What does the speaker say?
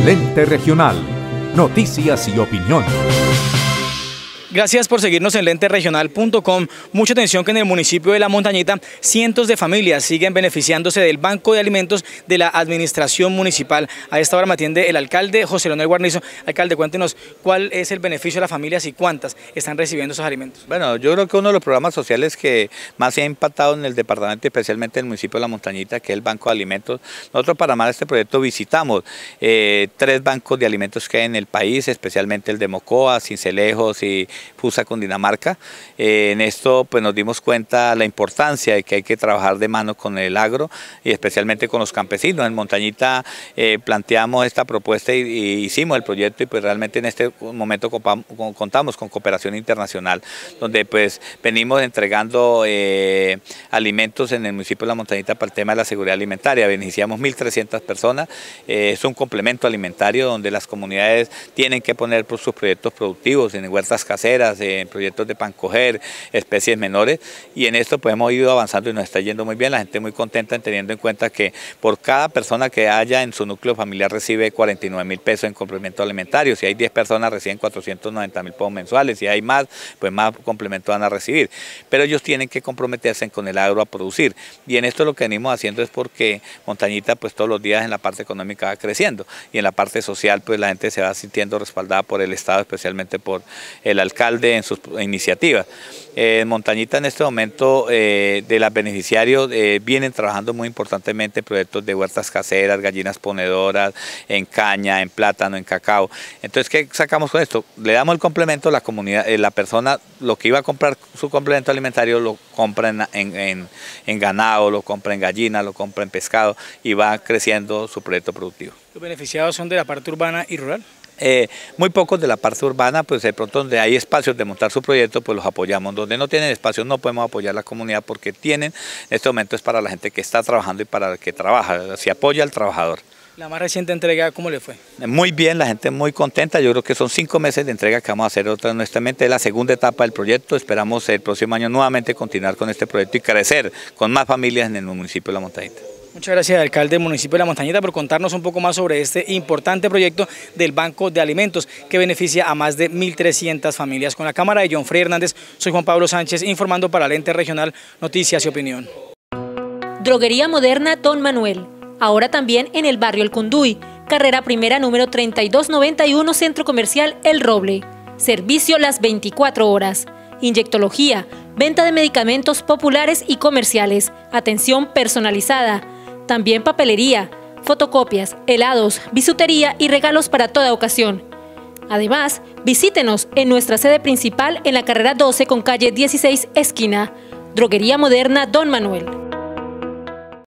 Lente Regional. Noticias y opinión. Gracias por seguirnos en lenteregional.com. Mucha atención que en el municipio de La Montañita cientos de familias siguen beneficiándose del Banco de Alimentos de la Administración Municipal. A esta hora me atiende el alcalde José Leonel Guarnizo. Alcalde, cuéntenos cuál es el beneficio de las familias y cuántas están recibiendo esos alimentos. Bueno, yo creo que uno de los programas sociales que más se ha impactado en el departamento y especialmente en el municipio de La Montañita, que es el Banco de Alimentos. Nosotros para armar este proyecto visitamos 3 bancos de alimentos que hay en el país, especialmente el de Mocoa, Cincelejos y Fusa, Cundinamarca. En esto pues nos dimos cuenta la importancia de que hay que trabajar de mano con el agro y especialmente con los campesinos. En Montañita planteamos esta propuesta y hicimos el proyecto y pues realmente en este momento contamos con cooperación internacional, donde pues venimos entregando alimentos en el municipio de La Montañita para el tema de la seguridad alimentaria. Beneficiamos 1.300 personas, es un complemento alimentario donde las comunidades tienen que poner por sus proyectos productivos en huertas caseras, en proyectos de pancoger, especies menores, y en esto pues hemos ido avanzando y nos está yendo muy bien, la gente muy contenta teniendo en cuenta que por cada persona que haya en su núcleo familiar recibe 49.000 pesos en complemento alimentario. Si hay 10 personas reciben 490.000 pesos mensuales, si hay más, pues más complementos van a recibir, pero ellos tienen que comprometerse con el agro a producir, y en esto lo que venimos haciendo es porque Montañita pues todos los días en la parte económica va creciendo, y en la parte social pues la gente se va sintiendo respaldada por el Estado, especialmente por el alcalde en sus iniciativas. Montañita en este momento de los beneficiarios vienen trabajando muy importantemente proyectos de huertas caseras, gallinas ponedoras, en caña, en plátano, en cacao. Entonces, ¿qué sacamos con esto? Le damos el complemento a la comunidad, la persona lo que iba a comprar su complemento alimentario lo compra en ganado, lo compra en gallina, lo compra en pescado y va creciendo su proyecto productivo. ¿Los beneficiados son de la parte urbana y rural? Muy pocos de la parte urbana, pues de pronto donde hay espacios de montar su proyecto, pues los apoyamos. Donde no tienen espacios no podemos apoyar a la comunidad porque tienen, en este momento es para la gente que está trabajando y para el que trabaja, se apoya al trabajador. La más reciente entrega, ¿cómo le fue? Muy bien, la gente muy contenta, yo creo que son 5 meses de entrega que vamos a hacer otra, honestamente es la segunda etapa del proyecto, esperamos el próximo año nuevamente continuar con este proyecto y crecer con más familias en el municipio de La Montañita. Muchas gracias, alcalde del municipio de La Montañita, por contarnos un poco más sobre este importante proyecto del Banco de Alimentos que beneficia a más de 1.300 familias. Con la cámara de John Frey Hernández, soy Juan Pablo Sánchez, informando para Lente Regional, Noticias y Opinión. Droguería Moderna Don Manuel, ahora también en el barrio El Cunduy, carrera primera número 3291, Centro Comercial El Roble. Servicio las 24 horas. Inyectología, venta de medicamentos populares y comerciales, atención personalizada. También papelería, fotocopias, helados, bisutería y regalos para toda ocasión. Además, visítenos en nuestra sede principal en la carrera 12 con calle 16 esquina. Droguería Moderna Don Manuel.